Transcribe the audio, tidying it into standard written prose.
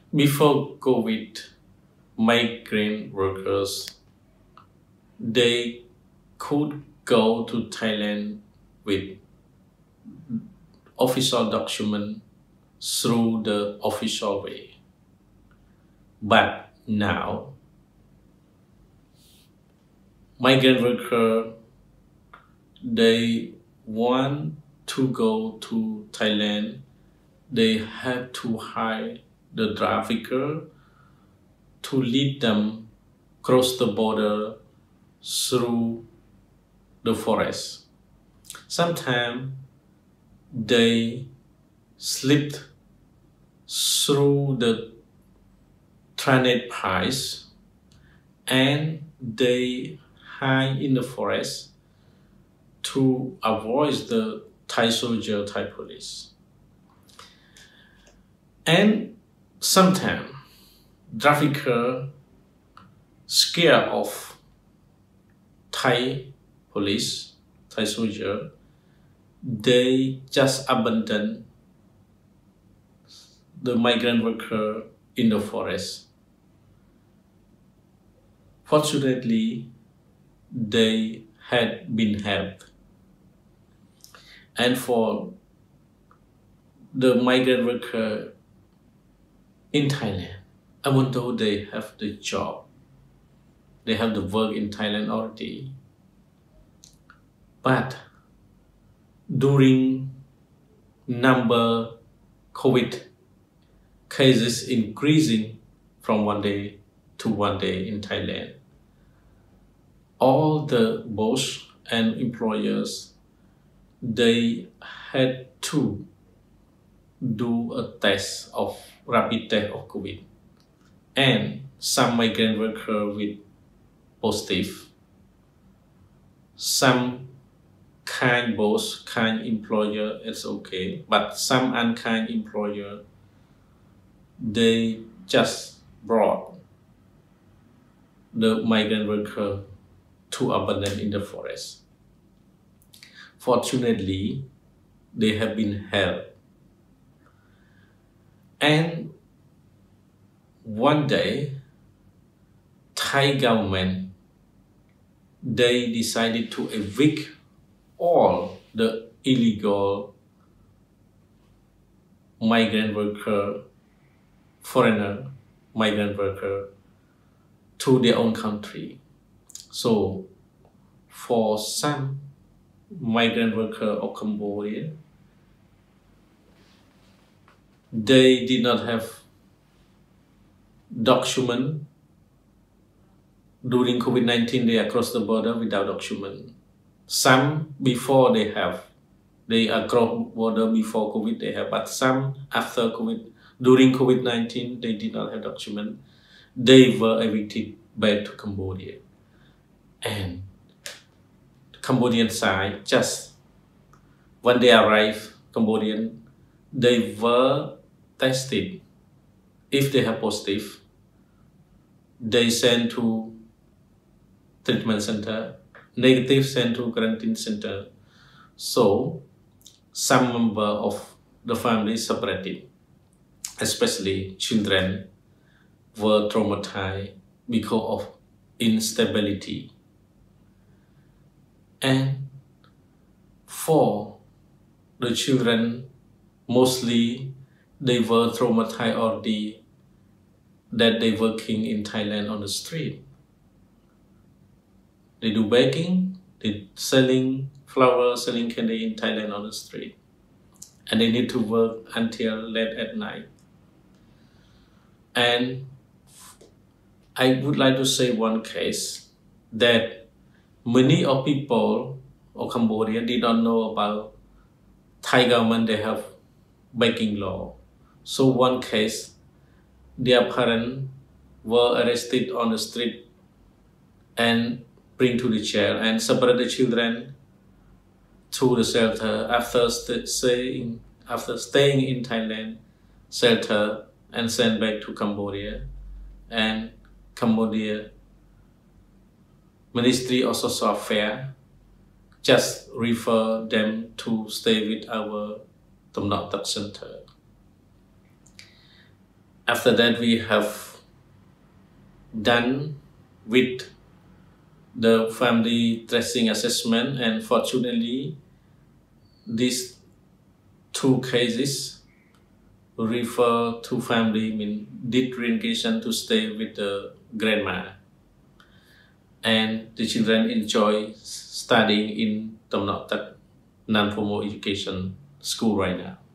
Before COVID, migrant workers they could go to Thailand with official document through the official way. But now, migrant worker they want to go to Thailand, they have to hire the trafficker to lead them cross the border through the forest. Sometimes they slipped through the transit pipes and they hide in the forest to avoid the Thai soldier, Thai police. And sometimes trafficker scared of Thai police, Thai soldier, they just abandon the migrant worker in the forest. Fortunately, they had been helped. And for the migrant worker in Thailand, even though they have the job, they have the work in Thailand already, but during number COVID cases increasing from one day to one day in Thailand, all the boss and employers they had to do a test of rapid test of COVID, and some migrant worker with positive, some kind boss, kind employer, it's okay, but some unkind employer, they just brought the migrant worker to abandon in the forest. Fortunately, they have been helped. And one day, Thai government, they decided to evict all the illegal migrant worker, foreigner migrant worker to their own country. So for some migrant worker of Cambodia, they did not have document. During COVID-19, they across the border without document. Some before they have, they across border before COVID they have, but some after COVID, during COVID-19, they did not have document. They were evicted back to Cambodia. And Cambodian side, just when they arrived, Cambodian, they were tested. If they have positive, they sent to treatment center, negative sent to quarantine center. So some member of the family separated, especially children, were traumatized because of instability. And for the children, mostly they were traumatized already that they working in Thailand on the street. They do baking, they selling flowers, selling candy in Thailand on the street. And they need to work until late at night. And I would like to say one case that many of people of Cambodia did not know about Thai government, they have baking law. So one case, their parents were arrested on the street and bring to the jail and separate the children to the shelter after staying in Thailand, shelter and sent back to Cambodia. And Cambodia Ministry of Social Affairs just refer them to stay with our Tom Nok Tak Center. After that, we have done with the family tracing assessment, and fortunately, these two cases refer to family, did relocation to stay with the grandma, and the children enjoy studying in Tom Nok Tak non-formal education school right now.